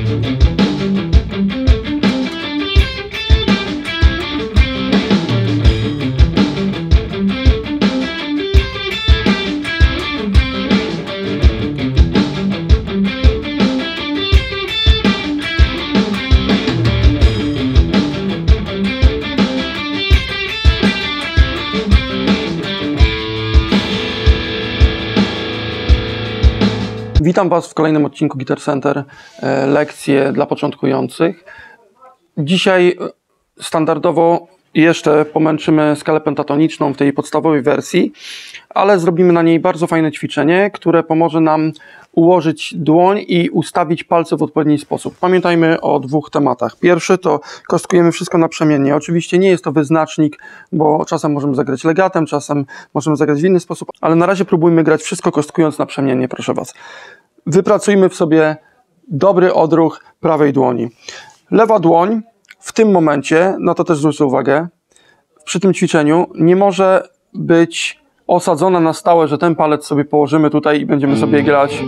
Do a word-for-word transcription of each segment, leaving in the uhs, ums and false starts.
Witam Was w kolejnym odcinku Guitar Center, lekcje dla początkujących. Dzisiaj standardowo jeszcze pomęczymy skalę pentatoniczną w tej podstawowej wersji, ale zrobimy na niej bardzo fajne ćwiczenie, które pomoże nam ułożyć dłoń i ustawić palce w odpowiedni sposób. Pamiętajmy o dwóch tematach. Pierwszy to kostkujemy wszystko naprzemiennie. Oczywiście nie jest to wyznacznik, bo czasem możemy zagrać legatem, czasem możemy zagrać w inny sposób, ale na razie próbujmy grać wszystko kostkując naprzemiennie, proszę Was. Wypracujmy w sobie dobry odruch prawej dłoni. Lewa dłoń w tym momencie, na to też zwrócę uwagę, przy tym ćwiczeniu nie może być osadzona na stałe, że ten palec sobie położymy tutaj i będziemy sobie grać.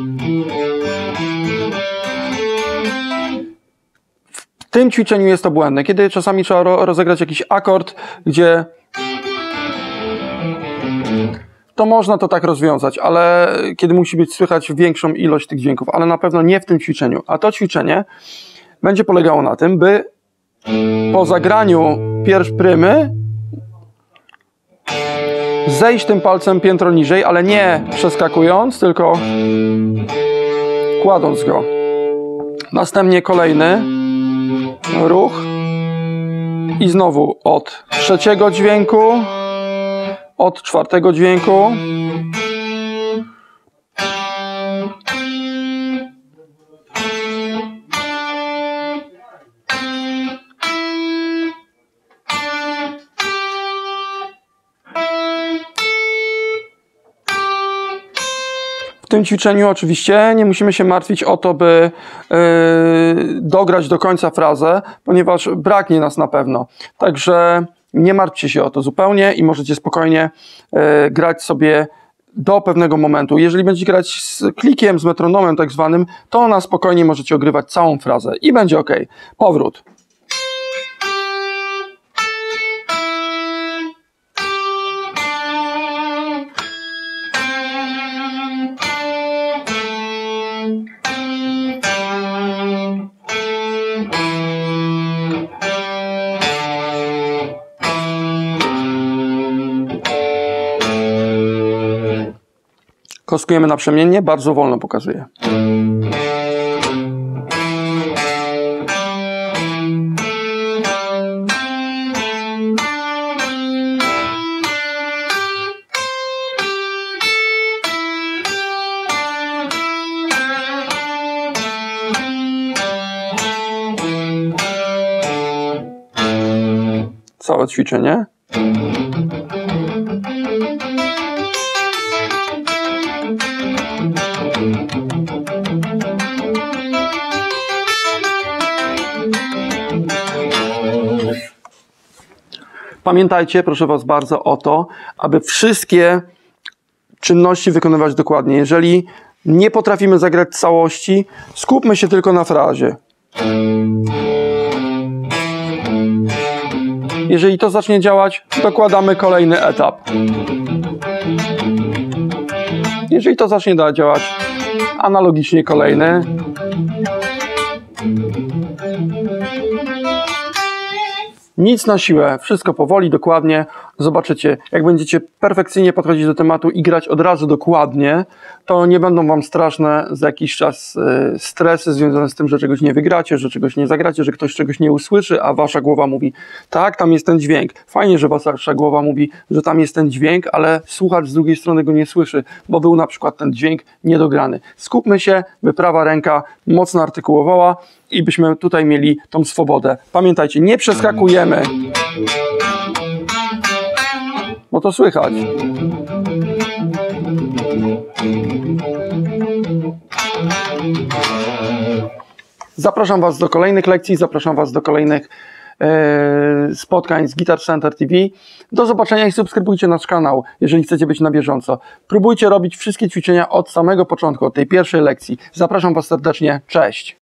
W tym ćwiczeniu jest to błędne, kiedy czasami trzeba rozegrać jakiś akord, gdzie to można to tak rozwiązać, ale kiedy musi być słychać większą ilość tych dźwięków, ale na pewno nie w tym ćwiczeniu. A to ćwiczenie będzie polegało na tym, by po zagraniu pierś prymy zejść tym palcem piętro niżej, ale nie przeskakując, tylko kładąc go. Następnie kolejny ruch i znowu od trzeciego dźwięku, od czwartego dźwięku, w tym ćwiczeniu oczywiście nie musimy się martwić o to, by yy, dograć do końca frazę, ponieważ braknie nas na pewno. Także nie martwcie się o to zupełnie i możecie spokojnie yy, grać sobie do pewnego momentu. Jeżeli będziecie grać z klikiem, z metronomem tak zwanym, to na spokojnie możecie ogrywać całą frazę i będzie ok. Powrót. Kostkujemy naprzemiennie, bardzo wolno pokazuję. Całe ćwiczenie. Pamiętajcie, proszę Was bardzo o to, aby wszystkie czynności wykonywać dokładnie. Jeżeli nie potrafimy zagrać całości, skupmy się tylko na frazie. Jeżeli to zacznie działać, dokładamy kolejny etap. Jeżeli to zacznie działać, analogicznie kolejny. Nic na siłę, wszystko powoli, dokładnie. Zobaczycie, jak będziecie perfekcyjnie podchodzić do tematu i grać od razu dokładnie, to nie będą Wam straszne za jakiś czas y, stresy związane z tym, że czegoś nie wygracie, że czegoś nie zagracie, że ktoś czegoś nie usłyszy, a Wasza głowa mówi, tak, tam jest ten dźwięk. Fajnie, że Wasza głowa mówi, że tam jest ten dźwięk, ale słuchacz z drugiej strony go nie słyszy, bo był na przykład ten dźwięk niedograny. Skupmy się, by prawa ręka mocno artykułowała i byśmy tutaj mieli tą swobodę. Pamiętajcie, nie przeskakujemy, bo to słychać. Zapraszam Was do kolejnych lekcji, zapraszam Was do kolejnych e, spotkań z Guitar Center T V. Do zobaczenia i subskrybujcie nasz kanał, jeżeli chcecie być na bieżąco. Próbujcie robić wszystkie ćwiczenia od samego początku, od tej pierwszej lekcji. Zapraszam Was serdecznie, cześć!